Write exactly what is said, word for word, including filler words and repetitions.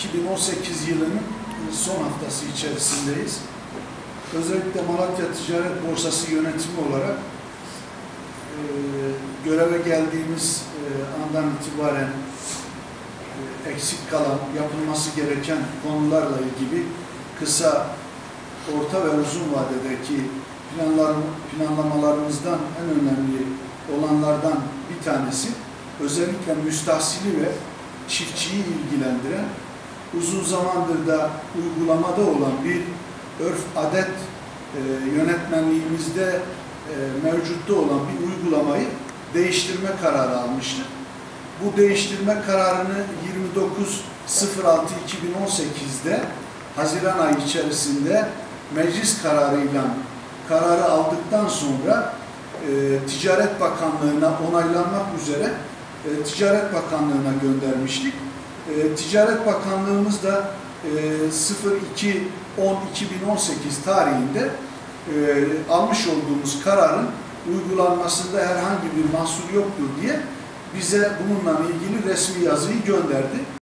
iki bin on sekiz yılının son haftası içerisindeyiz. Özellikle Malatya Ticaret Borsası yönetimi olarak e, göreve geldiğimiz e, andan itibaren e, eksik kalan, yapılması gereken konularla ilgili kısa, orta ve uzun vadedeki planların, planlamalarımızdan en önemli olanlardan bir tanesi, özellikle müstahsili ve çiftçiyi ilgilendiren, uzun zamandır da uygulamada olan bir örf adet e, yönetmenliğimizde e, mevcutta olan bir uygulamayı değiştirme kararı almıştık. Bu değiştirme kararını yirmi dokuz altı iki bin on sekiz'de Haziran ayı içerisinde meclis kararıyla kararı aldıktan sonra e, Ticaret Bakanlığı'na onaylanmak üzere e, Ticaret Bakanlığı'na göndermiştik. E, Ticaret Bakanlığımız da e, iki on iki bin on sekiz tarihinde e, almış olduğumuz kararın uygulanmasında herhangi bir mahsur yoktur diye bize bununla ilgili resmi yazıyı gönderdi.